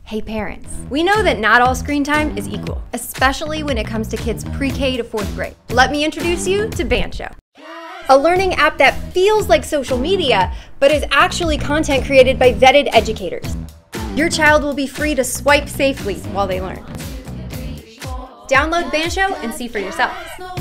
Hey parents, we know that not all screen time is equal, especially when it comes to kids pre-K to 4th grade. Let me introduce you to Bansho, a learning app that feels like social media, but is actually content created by vetted educators. Your child will be free to swipe safely while they learn. Download Bansho and see for yourself.